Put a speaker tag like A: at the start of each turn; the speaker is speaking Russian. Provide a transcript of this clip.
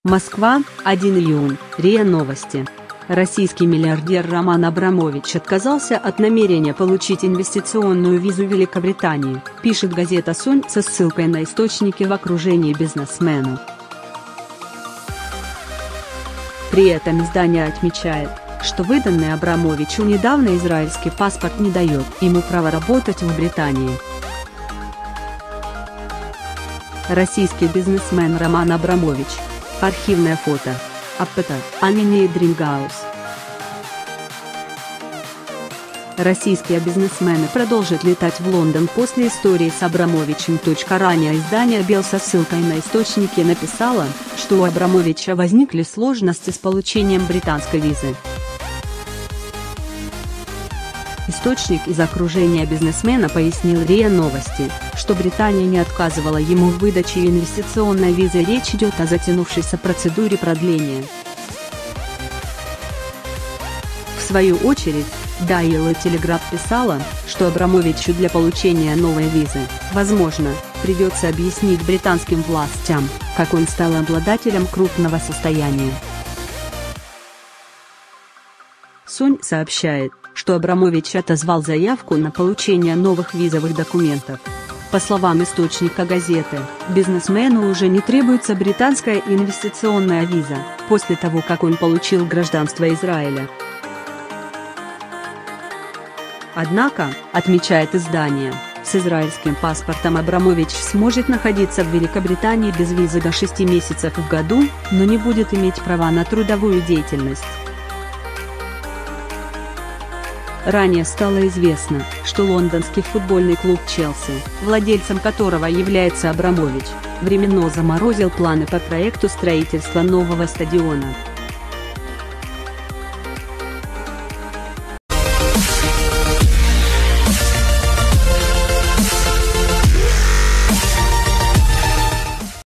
A: Москва, 1 июнь, РИА Новости. Российский миллиардер Роман Абрамович отказался от намерения получить инвестиционную визу в Великобритании, пишет газета «Сонь» со ссылкой на источники в окружении бизнесмена. При этом издание отмечает, что выданный Абрамовичу недавно израильский паспорт не дает ему права работать в Британии. Российский бизнесмен Роман Абрамович. Архивное фото. АПТ. Амини Дримгаус. Российские бизнесмены продолжат летать в Лондон после истории с Абрамовичем. Ранее издание Бел со ссылкой на источники написало, что у Абрамовича возникли сложности с получением британской визы. Источник из окружения бизнесмена пояснил РИА Новости, что Британия не отказывала ему в выдаче инвестиционной визы. Речь идет о затянувшейся процедуре продления. В свою очередь, Daily Telegraph писала, что Абрамовичу для получения новой визы, возможно, придется объяснить британским властям, как он стал обладателем крупного состояния. Сонь сообщает, что Абрамович отозвал заявку на получение новых визовых документов. По словам источника газеты, бизнесмену уже не требуется британская инвестиционная виза, после того как он получил гражданство Израиля. Однако, отмечает издание, с израильским паспортом Абрамович сможет находиться в Великобритании без визы до 6 месяцев в году, но не будет иметь права на трудовую деятельность. Ранее стало известно, что лондонский футбольный клуб «Челси», владельцем которого является Абрамович, временно заморозил планы по проекту строительства нового стадиона.